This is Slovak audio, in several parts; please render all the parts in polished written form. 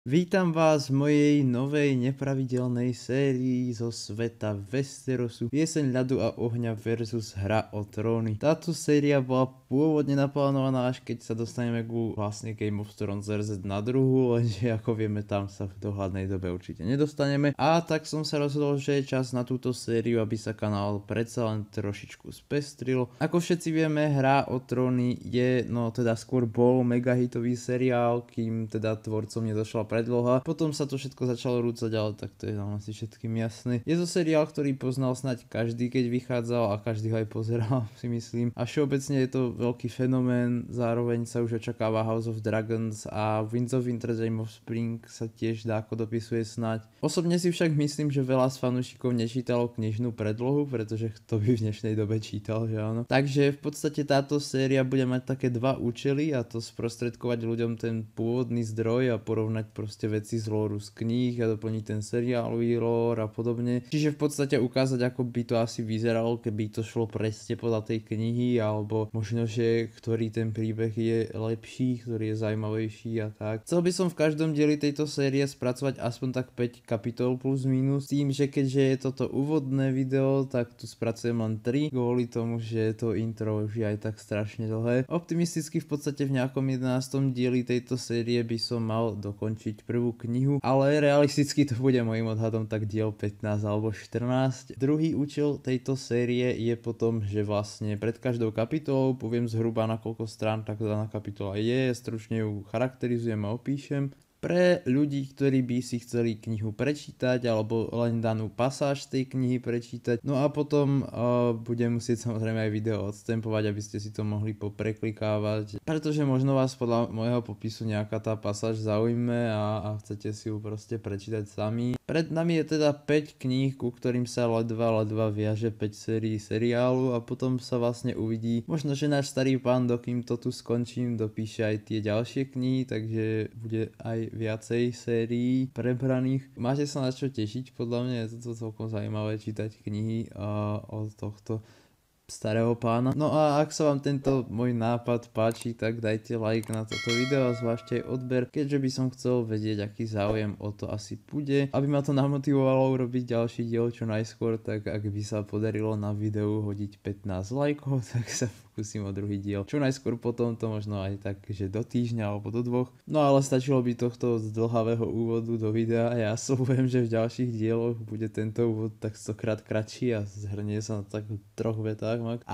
Vítam vás v mojej novej nepravidelnej sérii zo sveta Westerosu, Pieseň ľadu a ohňa versus Hra o tróny. Táto séria bola pôvodne naplánovaná, až keď sa dostaneme ku vlastne Game of Thrones RZ na druhu, lenže ako vieme, tam sa v dohľadnej dobe určite nedostaneme. A tak som sa rozhodol, že je čas na túto sériu, aby sa kanál predsa len trošičku spestril. Ako všetci vieme, Hra o tróny je, no teda skôr bol mega hitový seriál, kým teda tvorcom nedošla predloha. Potom sa to všetko začalo rúcať, ale tak to je nám asi všetkým jasné. Je to seriál, ktorý poznal snáď každý, keď vychádzal, a každý ho aj pozeral, si myslím. A všeobecne je to veľký fenomén, zároveň sa už očakáva House of Dragons a Winds of Winter, Game of Spring sa tiež dáko dopisuje snáď. Osobne si však myslím, že veľa z fanúšikov nečítalo knižnú predlohu, pretože kto by v dnešnej dobe čítal, že áno. Takže v podstate táto séria bude mať také dva účely, a to sprostredkovať ľuďom ten pôvodný zdroj a porovnať proste veci z lóru z kníh a doplniť ten seriálový lór a podobne. Čiže v podstate ukázať, ako by to asi vyzeralo, keby to šlo presne podľa tej knihy, alebo možno, že ktorý ten príbeh je lepší, ktorý je zaujímavejší a tak. Chcel by som v každom dieli tejto série spracovať aspoň tak 5 kapitol plus minus, tým, že keďže je toto úvodné video, tak tu spracujem len 3, kvôli tomu, že to intro už je aj tak strašne dlhé. Optimisticky v podstate v nejakom 11. dieli tejto série by som mal dokončiť prvú knihu, ale realisticky to bude môjim odhadom tak diel 15 alebo 14. Druhý účel tejto série je potom, že vlastne pred každou kapitolou poviem zhruba na koľko strán tak daná kapitola je, stručne ju charakterizujem a opíšem. Pre ľudí, ktorí by si chceli knihu prečítať alebo len danú pasáž tej knihy prečítať. No a potom budem musieť samozrejme aj video odstempovať, aby ste si to mohli popreklikávať. Pretože možno vás podľa môjho popisu nejaká tá pasáž zaujme a chcete si ju proste prečítať sami. Pred nami je teda 5 kníh, ku ktorým sa ledva viaže 5 sérií seriálu, a potom sa vlastne uvidí. Možno, že náš starý pán, dokým to tu skončím, dopíše aj tie ďalšie knihy, takže bude aj viacej sérií prebraných. Máte sa na čo tešiť, podľa mňa je to celkom zaujímavé čítať knihy od tohto starého pána. No a ak sa vám tento môj nápad páči, tak dajte like na toto video a zvlášť aj odber, keďže by som chcel vedieť, aký záujem o to asi bude. Aby ma to namotivovalo urobiť ďalší diel čo najskôr, tak ak by sa podarilo na videu hodiť 15 lajkov, tak sa pokúsim o druhý diel čo najskôr, potom to možno aj tak, že do týždňa alebo do 2. No ale stačilo by tohto zdĺhavého úvodu do videa a ja sľubujem, že v ďalších dieloch bude tento úvod tak 100-krát kratší a zhrnie sa na tak 3 vetách.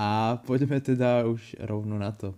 A poďme teda už rovno na to.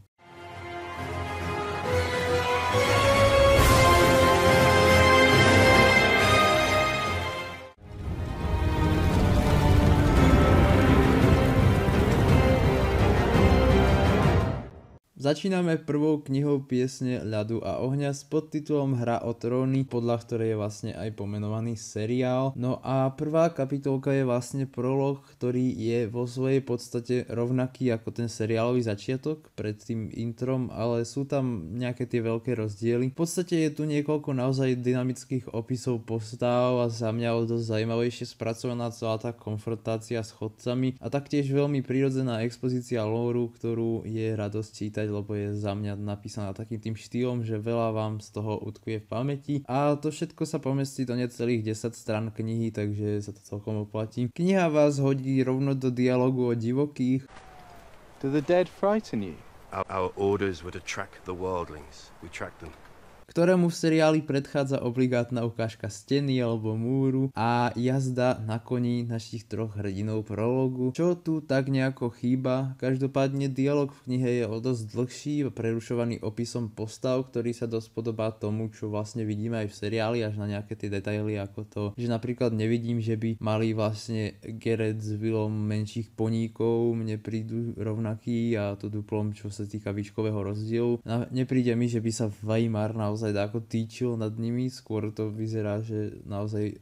Začíname prvou knihou Piesne ľadu a ohňa s podtitulom Hra o tróny, podľa ktorej je vlastne aj pomenovaný seriál. No a prvá kapitolka je vlastne prolog, ktorý je vo svojej podstate rovnaký ako ten seriálový začiatok pred tým introm, ale sú tam nejaké tie veľké rozdiely. V podstate je tu niekoľko naozaj dynamických opisov postav a za mňa o dosť zaujímavejšie spracovaná celá tá konfrontácia s chodcami a taktiež veľmi prirodzená expozícia lóru, ktorú je radosť čítať, lebo je za mňa napísaná takým tým štýlom, že veľa vám z toho utkvie v pamäti, a to všetko sa pomestí do necelých 10 strán knihy, takže sa to celkom oplatí. Kniha vás hodí rovno do dialogu o divokých. Do the dead frighten you? Our orders were to track the wildlings. We tracked them. Ktorému v seriáli predchádza obligátna ukážka steny alebo múru a jazda na koni našich 3 hrdinov prologu, čo tu tak nejako chýba. Každopádne dialog v knihe je o dosť dlhší, prerušovaný opisom postav, ktorý sa dosť podobá tomu, čo vlastne vidíme aj v seriáli, až na nejaké tie detaily ako to, že napríklad nevidím, že by mali vlastne Geralt s Willom menších poníkov, mne prídu rovnaký, a to duplom, čo sa týka výškového rozdielu. Nepríde mi, že by sa Weimar naozaj ako týčil nad nimi, skôr to vyzerá, že naozaj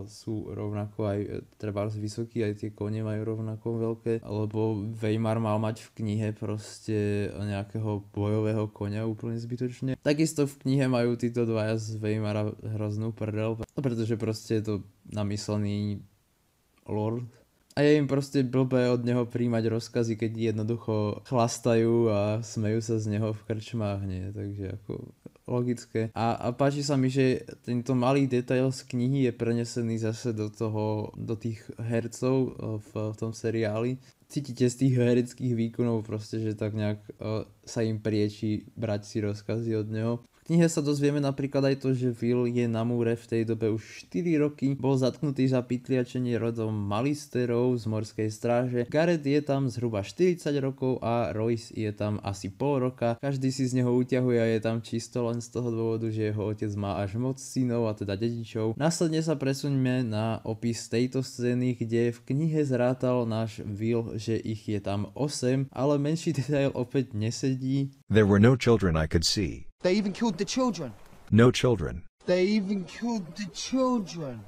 sú rovnako aj trebárs vysokí, aj tie kone majú rovnako veľké, lebo Weimar mal mať v knihe proste nejakého bojového koňa úplne zbytočne. Takisto v knihe majú títo dvaja z Weimara hroznú prdel, pretože proste je to namyslený lord. A je im proste blbé od neho príjmať rozkazy, keď jednoducho chlastajú a smejú sa z neho v krčmách, nie? Takže ako logické. A páči sa mi, že tento malý detail z knihy je prenesený zase do tých hercov v tom seriáli. Cítite z tých hereckých výkonov proste, že tak nejak sa im prieči brať si rozkazy od neho. V knihe sa dozvieme napríklad aj to, že Will je na múre v tej dobe už 4 roky, bol zatknutý za pytliačenie rodom Malisterov z morskej stráže. Gareth je tam zhruba 40 rokov a Royce je tam asi pol roka. Každý si z neho uťahuje a je tam čisto len z toho dôvodu, že jeho otec má až moc synov a teda dedičov. Následne sa presuňme na opis tejto scény, kde v knihe zrátal náš Will, že ich je tam 8, ale menší detail opäť nesedí. There were no children I could see. They even killed the children. No children. They even killed the children.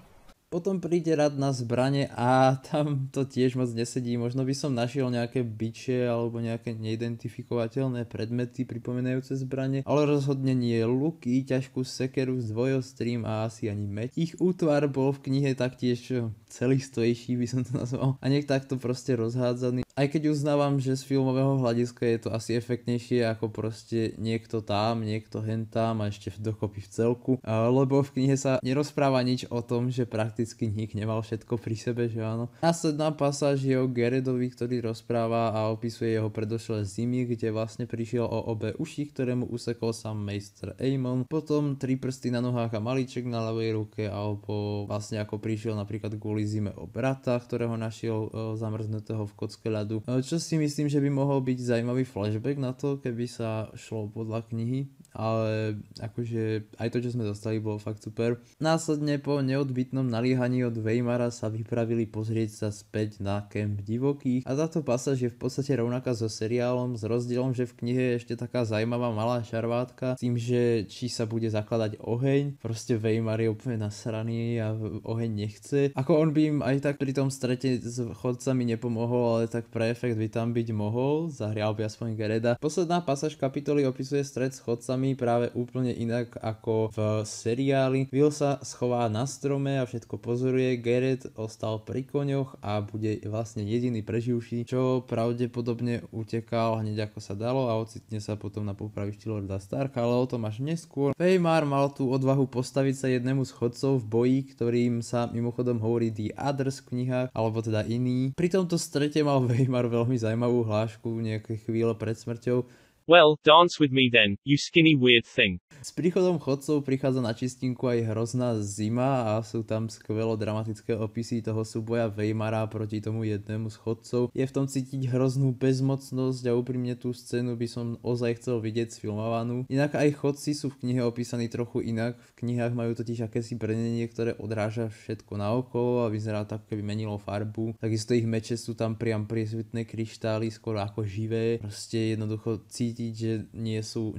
Potom príde rad na zbrane a tam to tiež moc nesedí. Možno by som našiel nejaké biče alebo nejaké neidentifikovateľné predmety pripomínajúce zbrane, ale rozhodne nie luky, ťažkú sekeru s dvojostrým a asi ani meč. Ich útvar bol v knihe taktiež celistvejší, by som to nazval, a nech takto proste rozhádzaný. Aj keď uznávam, že z filmového hľadiska je to asi efektnejšie ako proste niekto tam, niekto hentam a ešte dokopy v celku, lebo v knihe sa nerozpráva nič o tom, že prakticky nik nemal všetko pri sebe, že áno. Následná pasáž je o Geredovi, ktorý rozpráva a opisuje jeho predošlé zimy, kde vlastne prišiel o obe uši, ktoré mu usekol sám majster Aemon, potom 3 prsty na nohách a malíček na ľavej ruke, alebo vlastne ako prišiel napríklad kvôli zime o brata, ktorého našiel zamrznutého v kocke ľadu. Čo si myslím, že by mohol byť zaujímavý flashback na to, keby sa šlo podľa knihy, ale akože aj to, čo sme dostali, bolo fakt super. Následne po neodbytnom naliehaní od Weimara sa vypravili pozrieť sa späť na kemp divokých a táto pasáž je v podstate rovnaká so seriálom, s rozdielom, že v knihe je ešte taká zaujímavá malá šarvátka s tým, že či sa bude zakladať oheň. Proste Weimar je úplne nasraný a oheň nechce. Ako on by im aj tak pri tom strete s chodcami nepomohol, ale tak pre efekt by tam byť mohol, zahrial by aspoň Gereda. Posledná pasáž kapitoly opisuje stret s chodcami práve úplne inak ako v seriáli. Will sa schová na strome a všetko pozoruje, Geralt ostal pri koňoch a bude vlastne jediný preživší, čo pravdepodobne utekal hneď ako sa dalo a ocitne sa potom na popravišti Lorda Starka, ale o tom až neskôr. Weimar mal tú odvahu postaviť sa jednému z chodcov v boji, ktorým sa mimochodom hovorí The Others v knihách, alebo teda iný. Pri tomto strete mal Weimar veľmi zaujímavú hlášku nejaké chvíle pred smrťou. Well, dance with me then, you skinny weird thing. S príchodom chodcov prichádza na čistinku aj hrozná zima a sú tam skvelo dramatické opisy toho súboja Weimara proti tomu jednému z chodcov. Je v tom cítiť hroznú bezmocnosť a úprimne tú scénu by som ozaj chcel vidieť sfilmovanú. Inak aj chodci sú v knihe opísaní trochu inak. V knihách majú totiž akési brnenie, ktoré odráža všetko naokolo a vyzerá tak, keby menilo farbu. Takisto ich meče sú tam priam priesvitné kryštály, skoro ako živé. Proste jednoducho cítiť, že nie sú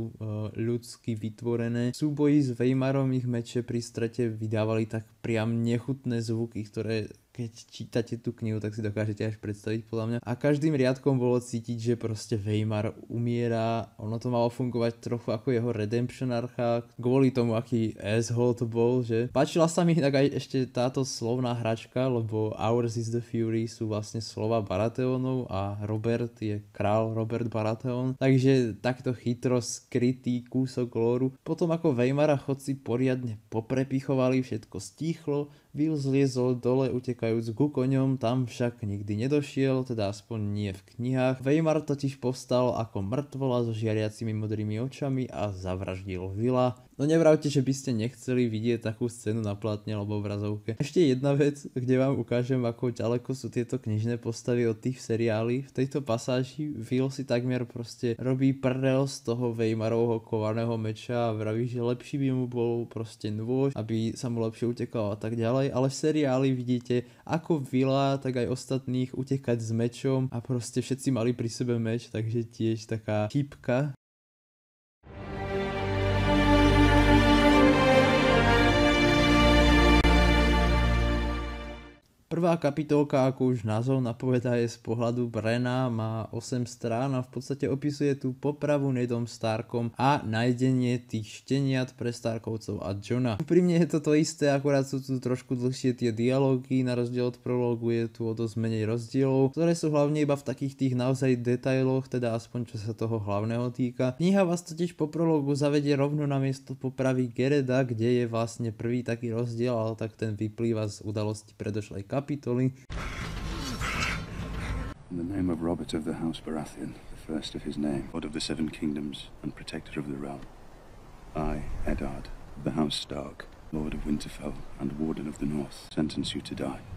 ľudsky vytvorené. V súboji s Weimarom ich meče pri strete vydávali tak priam nechutné zvuky, ktoré keď čítate tú knihu, tak si dokážete až predstaviť podľa mňa. A každým riadkom bolo cítiť, že proste Weimar umiera. Ono to malo fungovať trochu ako jeho redemption archa, kvôli tomu, aký asshole to bol, že. Páčila sa mi tak aj ešte táto slovná hračka, lebo Ours is the Fury sú vlastne slova Baratheonov a Robert je král Robert Baratheon. Takže takto chytro skrytý kúsok lóru. Potom ako Weimara chodci poriadne poprepichovali, všetko stíchlo, Will zliezol dole utekajúc ku koňom, tam však nikdy nedošiel, teda aspoň nie v knihách. Weimar totiž povstal ako mŕtvola so žiariacimi modrými očami a zavraždil Willa. No nevravte, že by ste nechceli vidieť takú scénu na plátne alebo obrazovke. Ešte jedna vec, kde vám ukážem, ako ďaleko sú tieto knižné postavy od tých seriálí. V tejto pasáži Will si takmer proste robí prdel z toho Weimarovho kovaného meča a vraví, že lepší by mu bol proste nôž, aby sa mu lepšie utekalo a tak ďalej. Ale v seriáli vidíte, ako Willa, tak aj ostatných utekať s mečom a proste všetci mali pri sebe meč, takže tiež taká vtipka. Prvá kapitolka, ako už názov napovedá, je z pohľadu Brana, má 8 strán a v podstate opisuje tú popravu Nedom Starkom a nájdenie tých šteniat pre Starkovcov a Johna. Pri mne je to isté, akorát sú tu trošku dlhšie tie dialógy, na rozdiel od prologu je tu o dosť menej rozdielov, ktoré sú hlavne iba v takých tých naozaj detailoch, teda aspoň čo sa toho hlavného týka. Kniha vás totiž po prologu zavedie rovno na miesto popravy Gereda, kde je vlastne prvý taký rozdiel, ale tak ten vyplýva z udalosti predošlej kapitoly. In the name of Robert of the House Baratheon, the first of his name, Lord of the Seven Kingdoms and Protector of the Realm, I, Eddard, of the House Stark, Lord of Winterfell and Warden of the North, sentence you to die.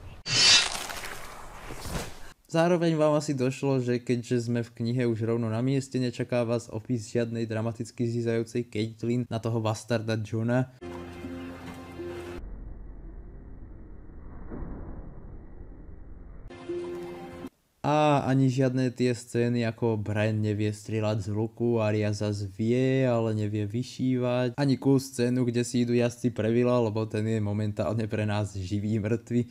Zároveň vám asi došlo, že keďže sme v knihe už rovno na mieste, nečaká vás opis žiadnej dramaticky zízajúcej Caitlyn na toho bastarda Johna. A ani žiadne tie scény ako Bran nevie strieľať z luku, Arya zas vie, ale nevie vyšívať. Ani cool scénu, kde si idú jazdci pre Vila, lebo ten je momentálne pre nás živý mŕtvy.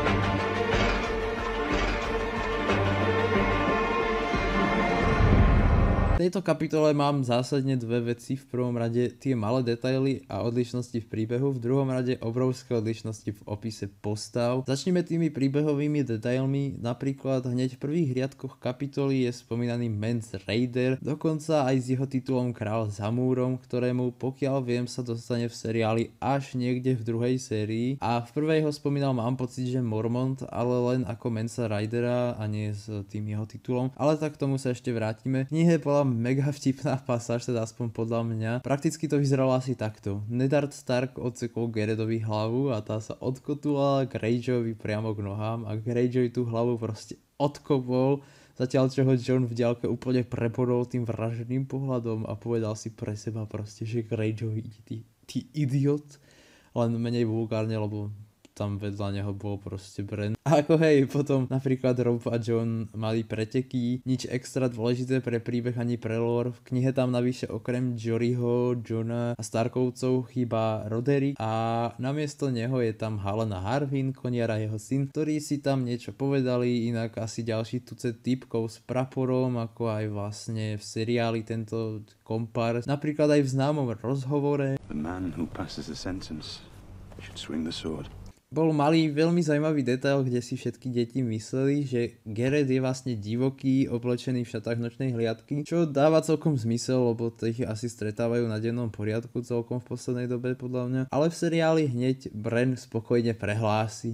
V tejto kapitole mám zásadne dve veci. V prvom rade tie malé detaily a odlišnosti v príbehu, v druhom rade obrovské odlišnosti v opise postav. Začneme tými príbehovými detailmi, napríklad hneď v prvých riadkoch kapitoly je spomínaný Mance Rayder, dokonca aj s jeho titulom Král za múrom, ktorému pokiaľ viem sa dostane v seriáli až niekde v druhej sérii, a v prvej ho spomínal, mám pocit, že Mormont, ale len ako Mansa Raydera a nie s tým jeho titulom, ale tak k tomu sa ešte vrátime. Knihe bola mega vtipná pasáž, teda aspoň podľa mňa. Prakticky to vyzeralo asi takto. Ned Stark odsekol Geredovi hlavu a tá sa odkotula Greyjoyovi priamo k nohám a Greyjoy tú hlavu proste odkopol, zatiaľ čo ho Jon v diaľke úplne prepodol tým vražedným pohľadom a povedal si pre seba proste, že Greyjoy, ty idiot, len menej vulgárne, lebo tam vedľa neho bol proste Bran. A ako hej, potom napríklad Robb a Jon mali preteky, nič extra dôležité pre príbeh ani pre lore. V knihe tam navyše okrem Joryho, Jona a Starkovcov chýba Roderick a namiesto neho je tam Halena Harvin, koniar a jeho syn, ktorí si tam niečo povedali, inak asi ďalší tucet typkov s praporom, ako aj vlastne v seriáli tento kompár. Napríklad aj v známom rozhovore. The man who passes the sentence should swing the sword. Bol malý, veľmi zaujímavý detail, kde si všetky deti mysleli, že Geralt je vlastne divoký, oblečený v šatách nočnej hliadky, čo dáva celkom zmysel, lebo ich asi stretávajú na dennom poriadku celkom v poslednej dobe podľa mňa. Ale v seriáli hneď Bran spokojne prehlási,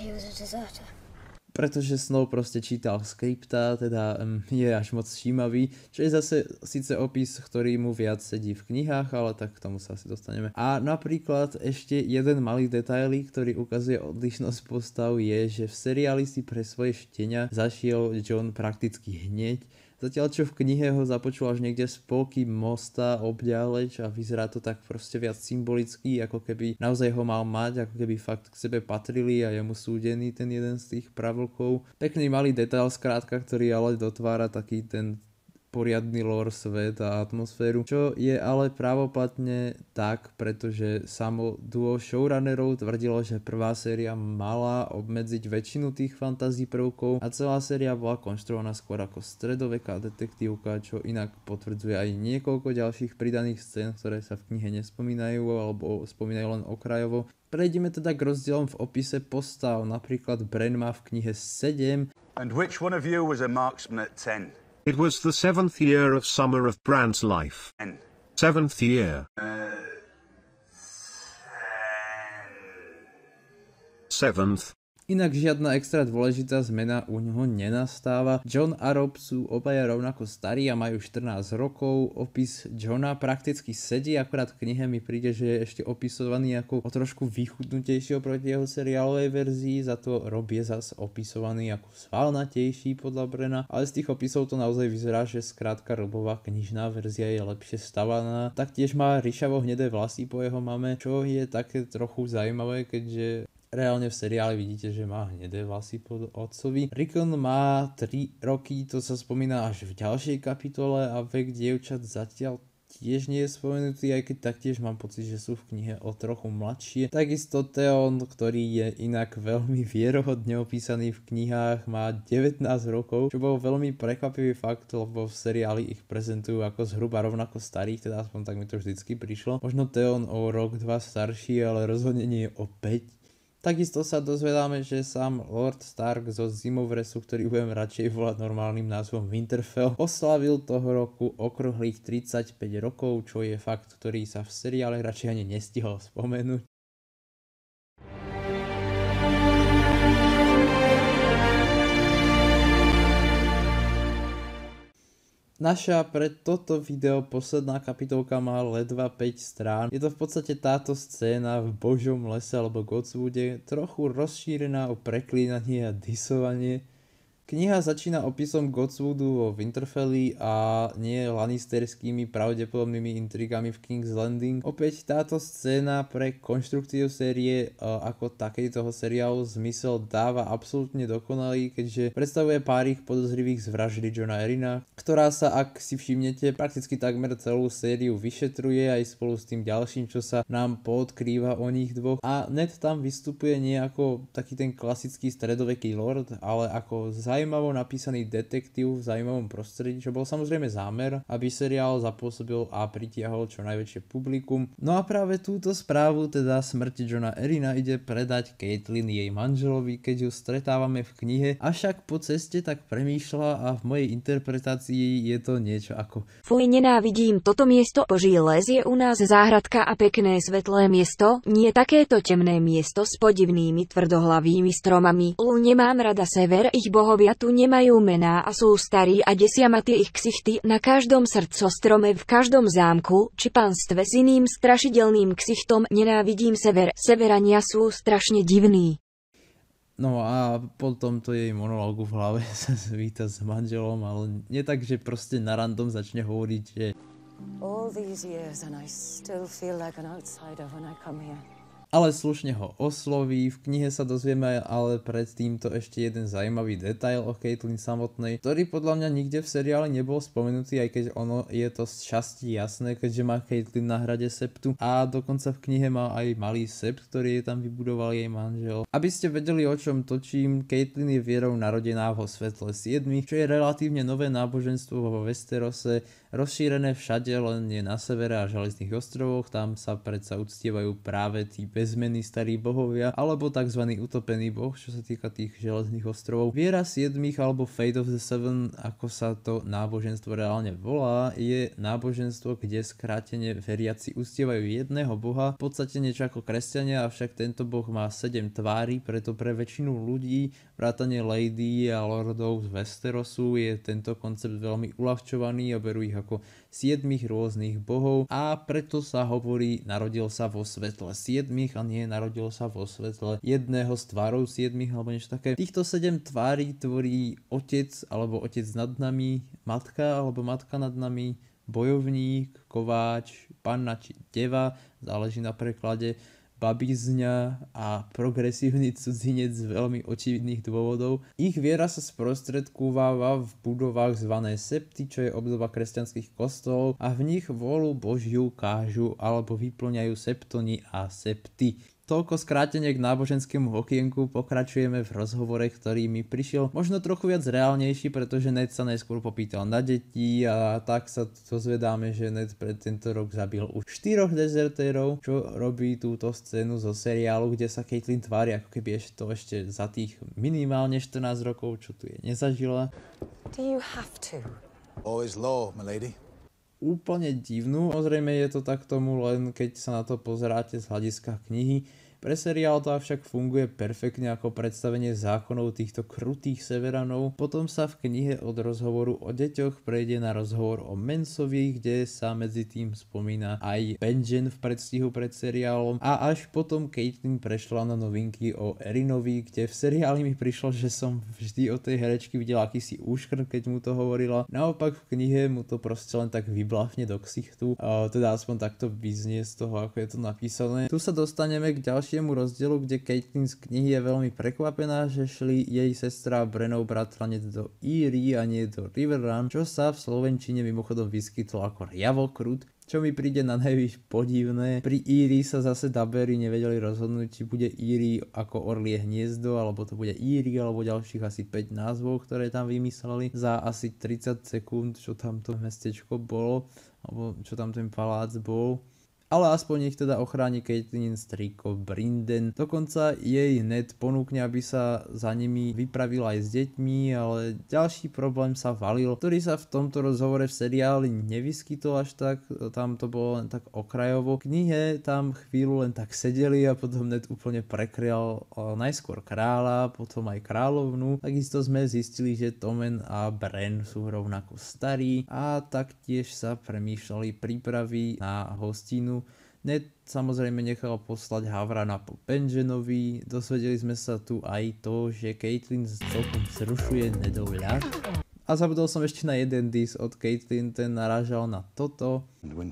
pretože Snow proste čítal skripta, teda je až moc všímavý, čo je zase síce opis, ktorý mu viac sedí v knihách, ale tak k tomu sa asi dostaneme. A napríklad ešte jeden malý detailik, ktorý ukazuje odlišnosť postav, je, že v seriáli si pre svoje štenia zašiel Jon prakticky hneď, zatiaľ čo v knihe ho započul až niekde z polky mosta obďaleč a vyzerá to tak proste viac symbolicky, ako keby naozaj ho mal mať, ako keby fakt k sebe patrili a je mu súdený ten jeden z tých pravlkov. Pekný malý detail skrátka, ktorý ale dotvára taký ten poriadny lore svet a atmosféru, čo je ale právoplatne tak, pretože samo duo showrunnerov tvrdilo, že prvá séria mala obmedziť väčšinu tých fantasy prvkov a celá séria bola konštruovaná skôr ako stredoveká detektívka, čo inak potvrdzuje aj niekoľko ďalších pridaných scén, ktoré sa v knihe nespomínajú alebo spomínajú len okrajovo. Prejdeme teda k rozdielom v opise postav, napríklad Bran má v knihe 7. And which one of you was a marksman at 10? It was the 7th year of summer of Bran's life. 7th year. 7th. Inak žiadna extra dôležitá zmena u neho nenastáva. Jon a Robb sú obaja rovnako starí a majú 14 rokov. Opis Jona prakticky sedí, akorát v knihe mi príde, že je ešte opisovaný ako o trošku vychudnutejší oproti jeho seriálovej verzii, za to Robb je zas opisovaný ako svalnatejší podľa Brana, ale z tých opisov to naozaj vyzerá, že skrátka Robbová knižná verzia je lepšie stavaná. Taktiež má ryšavo hnedé vlasy po jeho mame, čo je také trochu zaujímavé, keďže reálne v seriáli vidíte, že má hnedé vlasy po otcovi. Rickon má 3 roky, to sa spomína až v ďalšej kapitole a vek dievčat zatiaľ tiež nie je spomenutý, aj keď taktiež mám pocit, že sú v knihe o trochu mladšie. Takisto Theon, ktorý je inak veľmi vierohodne opísaný v knihách, má 19 rokov, čo bol veľmi prekvapivý fakt, lebo v seriáli ich prezentujú ako zhruba rovnako starých, teda aspoň tak mi to vždycky prišlo. Možno Theon o rok, dva starší, ale rozhodne nie o 5. Takisto sa dozvedáme, že sám Lord Stark zo Zimovresu, ktorý budem radšej volať normálnym názvom Winterfell, oslavil toho roku okrúhlych 35 rokov, čo je fakt, ktorý sa v seriále radšej ani nestihol spomenúť. Naša pre toto video posledná kapitolka má ledva 5 strán. Je to v podstate táto scéna v Božom lese alebo Godswoode, trochu rozšírená o preklínanie a disovanie. Kniha začína opisom Godswoodu vo Winterfelli a nie lannisterskými pravdepodobnými intrigami v King's Landing. Opäť táto scéna pre konštrukciu série ako takej toho seriálu zmysel dáva absolútne dokonalý, keďže predstavuje párich podozrivých z vraždy Jona Arryna, ktorá sa, ak si všimnete, prakticky takmer celú sériu vyšetruje aj spolu s tým ďalším, čo sa nám poodkrýva o nich dvoch. A Ned tam vystupuje nie ako taký ten klasický stredoveký lord, ale ako zaujímavo napísaný detektív v zaujímavom prostredí, čo bol samozrejme zámer, aby seriál zapôsobil a pritiahol čo najväčšie publikum. No a práve túto správu, teda smrti Jona Arryna, ide predať Catelyn jej manželovi, keď ju stretávame v knihe, avšak po ceste tak premýšľa a v mojej interpretácii je to niečo ako: Fuj, nenávidím toto miesto, Boží les je u nás záhradka a pekné svetlé miesto, nie takéto temné miesto s podivnými tvrdohlavými stromami. Nemám rada sever, ich bohovia tu nemajú mená a sú starí a desia ma tie ich ksichty na každom srdcostrome v každom zámku či panstve s iným strašidelným ksichtom. Nenávidím sever, severania sú strašne divní. No a po tomto jej monológu v hlave sa zvíta s manželom, ale nie tak, že proste na random začne hovoriť, že All these years and I still feel like an outsider when I come here. Ale slušne ho osloví. V knihe sa dozvieme ale pred týmto ešte jeden zaujímavý detail o Catelyn samotnej, ktorý podľa mňa nikde v seriáli nebol spomenutý, aj keď ono je to z časti jasné, keďže má Catelyn na hrade septu a dokonca v knihe má aj malý sept, ktorý je tam vybudoval jej manžel. Aby ste vedeli, o čom točím, Catelyn je vierou narodená vo svetle 7, čo je relatívne nové náboženstvo vo Westerose, rozšírené všade, len nie na severe a železných ostrovoch. Tam sa predsa uctievajú práve tí bezmenní starí bohovia, alebo tzv. Utopený boh, čo sa týka tých železných ostrovov. Viera 7 alebo Fate of the Seven, ako sa to náboženstvo reálne volá, je náboženstvo, kde skrátene veriaci uctievajú jedného boha, v podstate niečo ako kresťania, avšak tento boh má 7 tvári, preto pre väčšinu ľudí, vrátane lady a lordov z Westerosu, je tento koncept veľmi uľahčovaný a berú ich ako 7 rôznych bohov a preto sa hovorí narodil sa vo svetle 7 a nie narodil sa vo svetle jedného z tvárov 7 alebo niečo také. Týchto 7 tvári tvorí otec alebo otec nad nami, matka alebo matka nad nami, bojovník, kováč, panna či deva, záleží na preklade, babizňa a progresívny cudzinec z veľmi očividných dôvodov. Ich viera sa sprostredkúváva v budovách zvané septy, čo je obdoba kresťanských kostolov a v nich vôľu Božiu kážu alebo vyplňajú septoni a septy. Toľko skrátenie k náboženskému okienku, pokračujeme v rozhovore, ktorý mi prišiel možno trochu viac reálnejší, pretože Ned sa najskôr popýtal na deti a tak sa dozvedáme, že Ned pred tento rok zabil už 4 dezertérov, čo robí túto scénu zo seriálu, kde sa Catelyn tvári, ako keby ešte za tých minimálne 14 rokov, čo tu je, nezažila. Do you have to? Always law, my lady. Úplne divnú, ozrejme je to tak tomu len keď sa na to pozeráte z hľadiska knihy. Pre seriál to avšak funguje perfektne ako predstavenie zákonov týchto krutých severanov. Potom sa v knihe od rozhovoru o deťoch prejde na rozhovor o Mansovi, kde sa medzi tým spomína aj Benjen v predstihu pred seriálom a až potom Catelyn prešla na novinky o Arrynovi, kde v seriáli mi prišlo, že som vždy od tej herečky videl akýsi úškrt, keď mu to hovorila. Naopak v knihe mu to proste len tak vyblafne do ksichtu, teda aspoň takto vyznie z toho, ako je to napísané. Tu sa dostaneme k ďalšej ďalšiemu rozdielu, kde Caitlyn z knihy je veľmi prekvapená, že šli jej sestra a Brennov bratranec do Erie a nie do Riverrun, čo sa v slovenčine mimochodom vyskytlo ako Javokrut, čo mi príde na najvyš podivné. Pri Erie sa zase dabery nevedeli rozhodnúť, či bude Erie ako orlie hniezdo, alebo to bude Erie, alebo ďalších asi 5 názvov, ktoré tam vymysleli za asi 30 sekúnd, čo tam to mestečko bolo, alebo čo tam ten palác bol. Ale aspoň ich teda ochráni Caitlyn strýko Brynden. Dokonca jej Ned ponúkne, aby sa za nimi vypravil aj s deťmi, ale ďalší problém sa valil, ktorý sa v tomto rozhovore v seriáli nevyskytol až tak, tam to bolo len tak okrajovo. V knihe tam chvíľu len tak sedeli a potom Ned úplne prekrial najskôr kráľa, potom aj kráľovnu. Takisto sme zistili, že Tommen a Bran sú rovnako starí a taktiež sa premýšľali prípravy na hostínu. Ned samozrejme nechal poslať Havrana po Benjenovi, dozvedeli sme sa tu aj to, že Caitlyn celkom zrušuje Nedov ľad. A zabudol som ešte na jeden diss od Caitlyn, ten narážal na toto,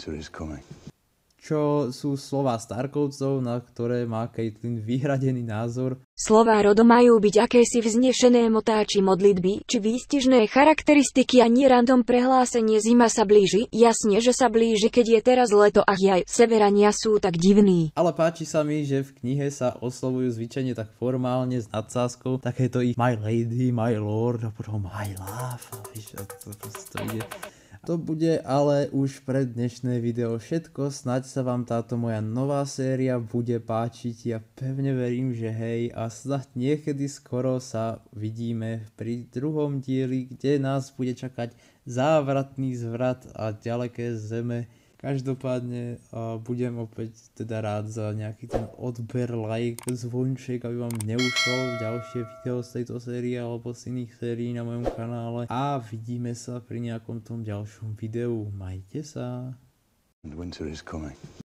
čo sú slová Starkovcov, na ktoré má Caitlyn vyhradený názor. Slová rodo majú byť akési vznešené motáči modlitby, či výstižné charakteristiky a nie random prehlásenie zima sa blíži, jasne, že sa blíži, keď je teraz leto a jaj, severania sú tak divní. Ale páči sa mi, že v knihe sa oslovujú zvyčajne tak formálne s nadsázkou, takéto ich my lady, my lord a potom my love, a víš, to proste ide. To bude ale už pre dnešné video všetko, snáď sa vám táto moja nová séria bude páčiť, ja pevne verím, že hej, a snáď niekedy skoro sa vidíme pri druhom dieli, kde nás bude čakať závratný zvrat a ďaleké zeme. Každopádne budem opäť teda rád za nejaký ten odber, like, zvonček, aby vám neušlo ďalšie video z tejto série alebo z iných sérií na mojom kanále. A vidíme sa pri nejakom tom ďalšom videu. Majte sa.